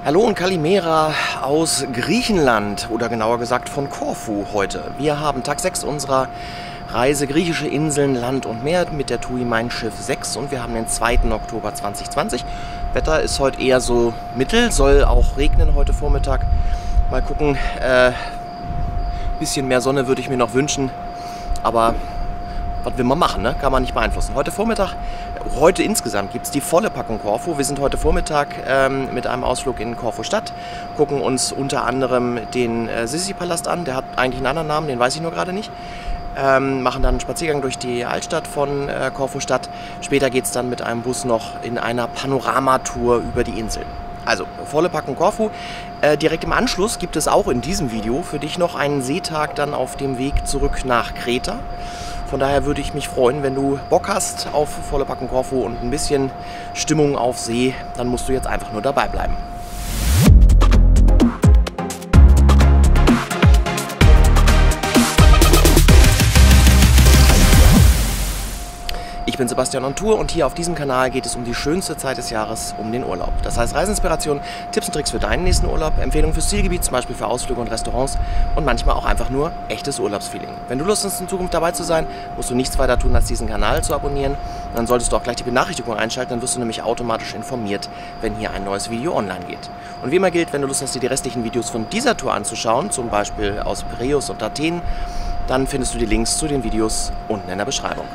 Hallo und Kalimera aus Griechenland oder genauer gesagt von Korfu heute. Wir haben Tag 6 unserer Reise griechische Inseln, Land und Meer mit der TUI Mein Schiff 6 und wir haben den 2. Oktober 2020. Wetter ist heute eher so mittel, soll auch regnen heute Vormittag. Mal gucken, bisschen mehr Sonne würde ich mir noch wünschen, aber was will man machen, ne? Kann man nicht beeinflussen. Heute insgesamt gibt es die volle Packung Korfu. Wir sind heute Vormittag mit einem Ausflug in Korfu Stadt, gucken uns unter anderem den Sissi-Palast an. Der hat eigentlich einen anderen Namen, den weiß ich nur gerade nicht. Machen dann einen Spaziergang durch die Altstadt von Korfu Stadt. Später geht es dann mit einem Bus noch in einer Panoramatour über die Inseln. Also, volle Packung Korfu. Direkt im Anschluss gibt es auch in diesem Video für dich noch einen Seetag dann auf dem Weg zurück nach Kreta. Von daher würde ich mich freuen, wenn du Bock hast auf volle Packung Korfu und ein bisschen Stimmung auf See, dann musst du jetzt einfach nur dabei bleiben. Ich bin Sebastian on Tour und hier auf diesem Kanal geht es um die schönste Zeit des Jahres, um den Urlaub. Das heißt Reiseinspiration, Tipps und Tricks für deinen nächsten Urlaub, Empfehlungen fürs Zielgebiet, zum Beispiel für Ausflüge und Restaurants und manchmal auch einfach nur echtes Urlaubsfeeling. Wenn du Lust hast, in Zukunft dabei zu sein, musst du nichts weiter tun, als diesen Kanal zu abonnieren. Dann solltest du auch gleich die Benachrichtigung einschalten, dann wirst du nämlich automatisch informiert, wenn hier ein neues Video online geht. Und wie immer gilt, wenn du Lust hast, dir die restlichen Videos von dieser Tour anzuschauen, zum Beispiel aus Piräus und Athen, dann findest du die Links zu den Videos unten in der Beschreibung.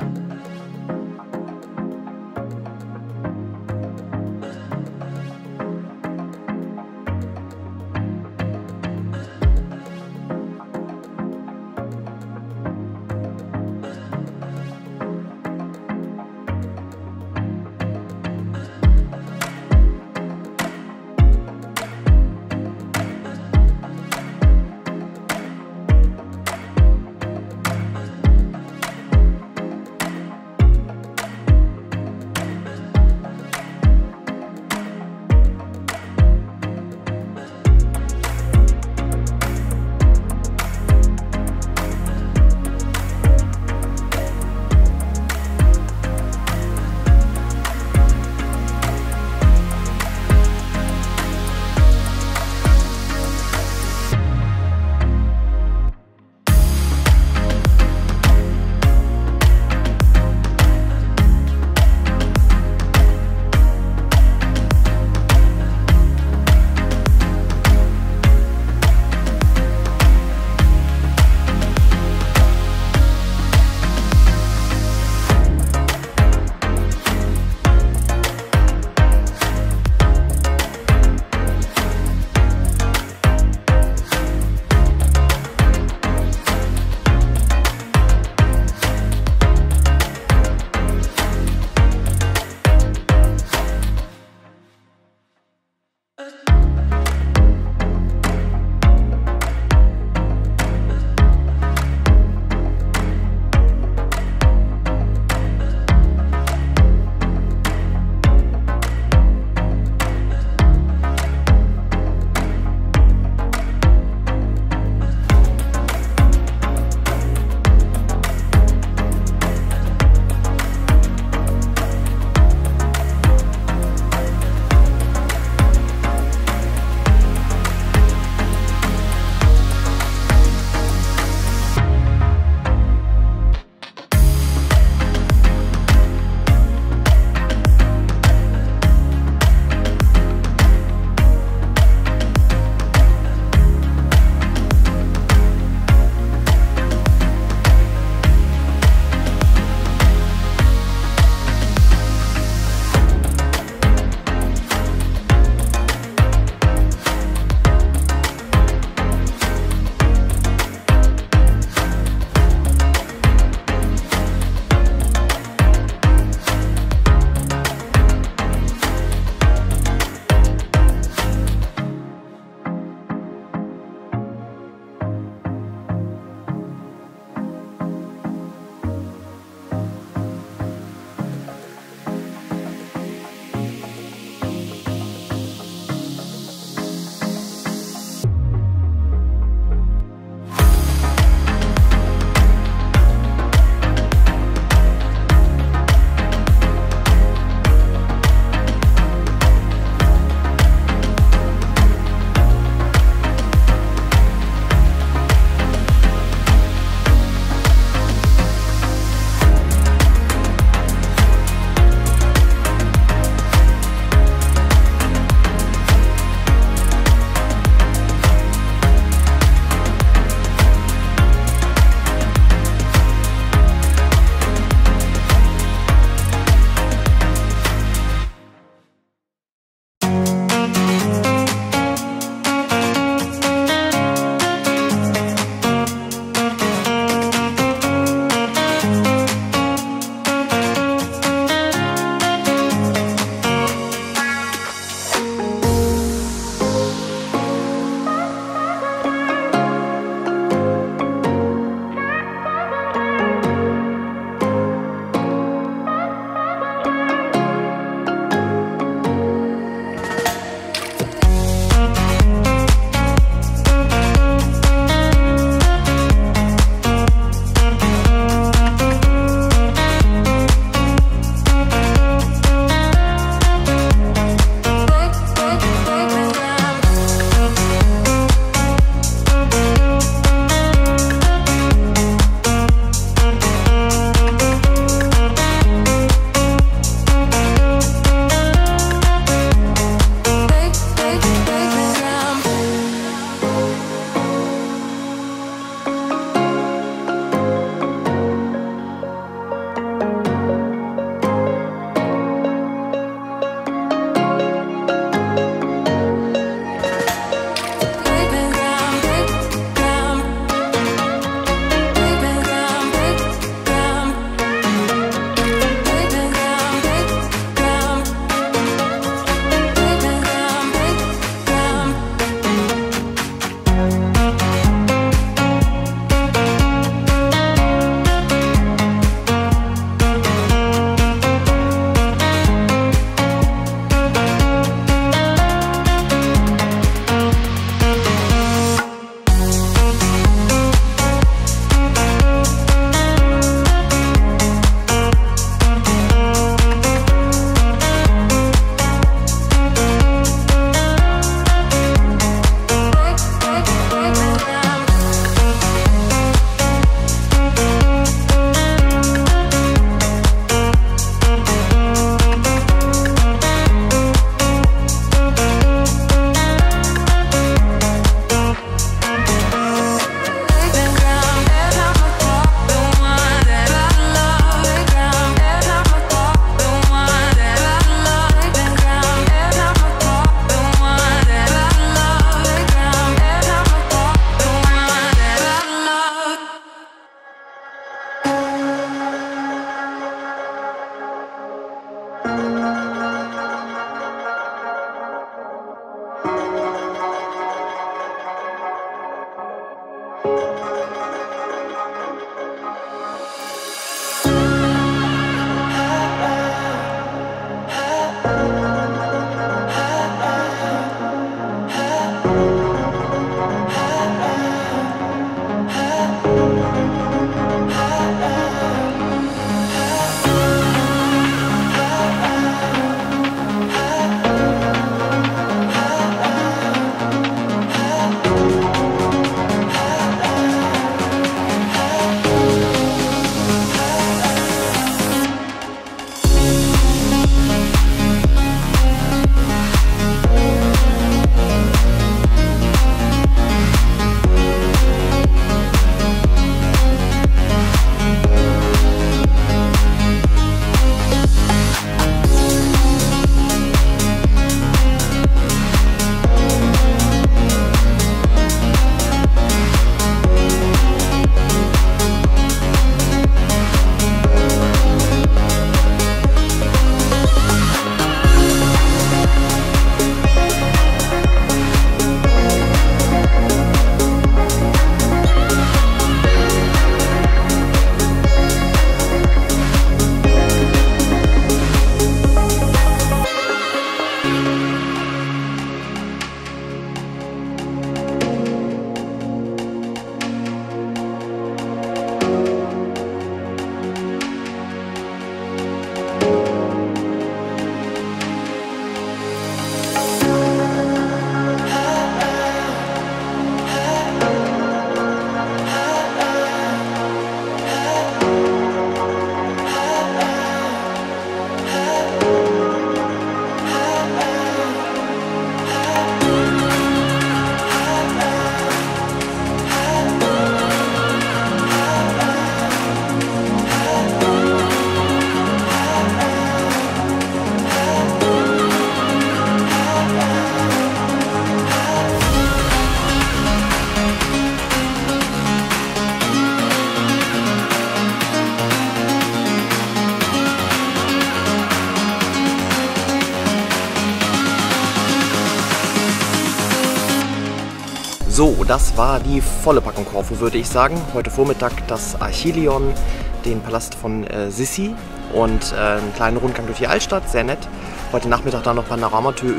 So, das war die volle Packung Korfu, würde ich sagen. Heute Vormittag das Achilleon, den Palast von Sissi und einen kleinen Rundgang durch die Altstadt, sehr nett. Heute Nachmittag dann noch Panoramatour,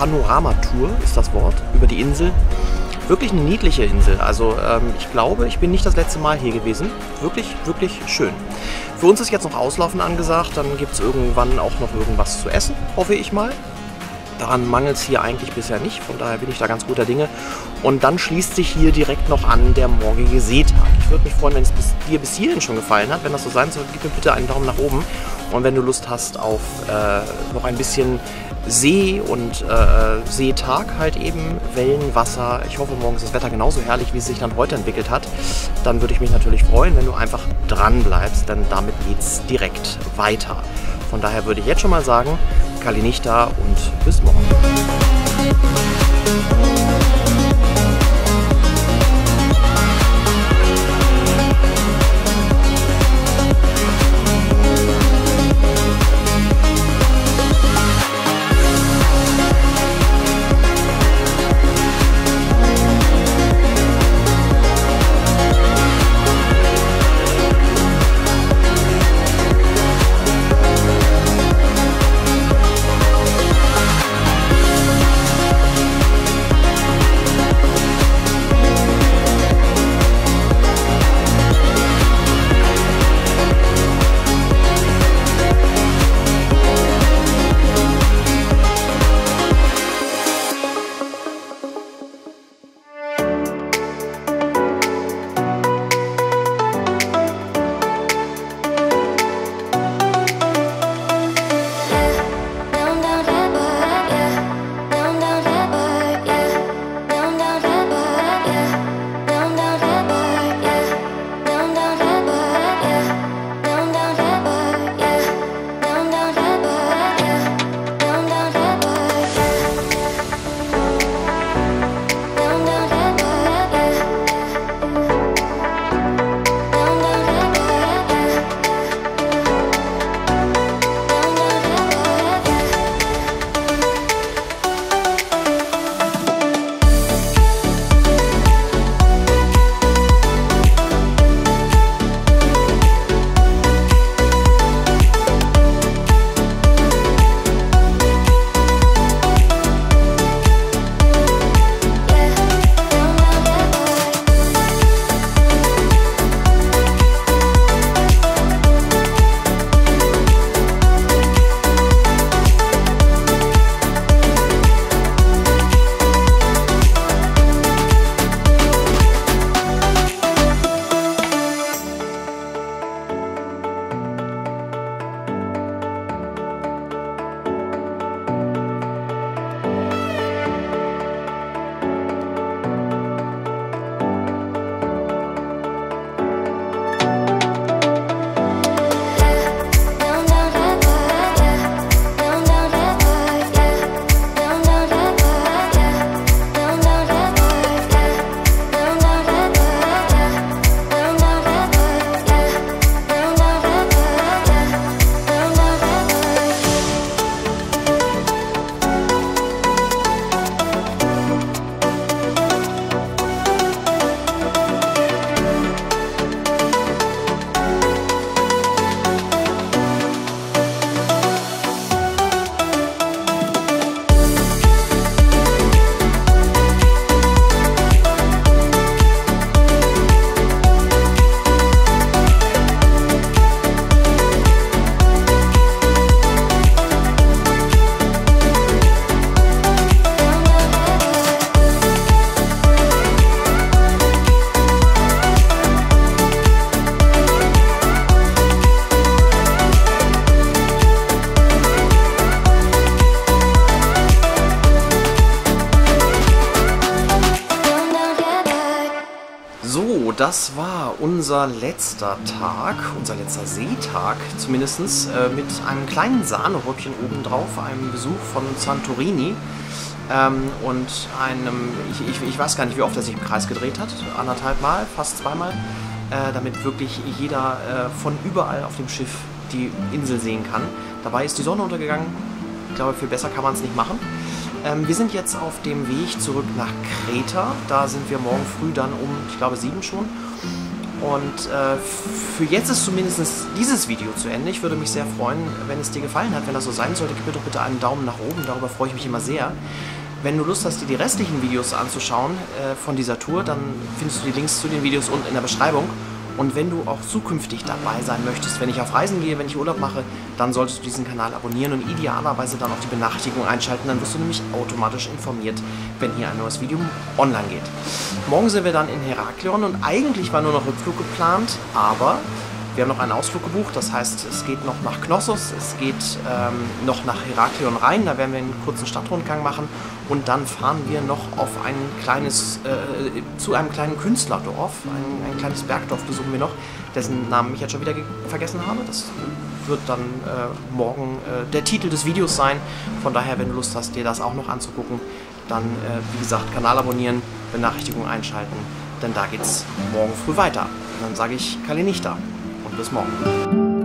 ist das Wort, über die Insel. Wirklich eine niedliche Insel, also ich glaube, ich bin nicht das letzte Mal hier gewesen. Wirklich, wirklich schön. Für uns ist jetzt noch Auslaufen angesagt, dann gibt es irgendwann auch noch irgendwas zu essen, hoffe ich mal. Daran mangelt es hier eigentlich bisher nicht, von daher bin ich da ganz guter Dinge. Und dann schließt sich hier direkt noch an der morgige Seetag. Ich würde mich freuen, wenn es dir bis hierhin schon gefallen hat. Wenn das so sein soll, gib mir bitte einen Daumen nach oben. Und wenn du Lust hast auf noch ein bisschen See und Seetag, halt eben Wellen, Wasser. Ich hoffe, morgen ist das Wetter genauso herrlich, wie es sich dann heute entwickelt hat. Dann würde ich mich natürlich freuen, wenn du einfach dran bleibst, denn damit geht es direkt weiter. Von daher würde ich jetzt schon mal sagen, Kalinichta und bis morgen. das war unser letzter Tag, unser letzter Seetag zumindest, mit einem kleinen Sahnehäubchen obendrauf, einem Besuch von Santorini und einem, ich weiß gar nicht, wie oft er sich im Kreis gedreht hat, 1,5 Mal, fast 2 Mal, damit wirklich jeder von überall auf dem Schiff die Insel sehen kann. Dabei ist die Sonne untergegangen, ich glaube, viel besser kann man es nicht machen. Wir sind jetzt auf dem Weg zurück nach Kreta. Da sind wir morgen früh dann ich glaube 7 schon. Und für jetzt ist zumindest dieses Video zu Ende. Ich würde mich sehr freuen, wenn es dir gefallen hat. Wenn das so sein sollte, gib mir doch bitte einen Daumen nach oben. Darüber freue ich mich immer sehr. Wenn du Lust hast, dir die restlichen Videos anzuschauen von dieser Tour, dann findest du die Links zu den Videos unten in der Beschreibung. Und wenn du auch zukünftig dabei sein möchtest, wenn ich auf Reisen gehe, wenn ich Urlaub mache, dann solltest du diesen Kanal abonnieren und idealerweise dann auch die Benachrichtigung einschalten. Dann wirst du nämlich automatisch informiert, wenn hier ein neues Video online geht. Morgen sind wir dann in Heraklion und eigentlich war nur noch Rückflug geplant, aber wir haben noch einen Ausflug gebucht. Das heißt, es geht noch nach Knossos, es geht noch nach Heraklion rein. Da werden wir einen kurzen Stadtrundgang machen und dann fahren wir noch auf ein kleines, zu einem kleinen Künstlerdorf, ein kleines Bergdorf besuchen wir noch, dessen Namen ich jetzt schon wieder vergessen habe. Das wird dann morgen der Titel des Videos sein. Von daher, wenn du Lust hast, dir das auch noch anzugucken, dann, wie gesagt, Kanal abonnieren, Benachrichtigungen einschalten, denn da geht's morgen früh weiter. Und dann sage ich Kalinichta und bis morgen.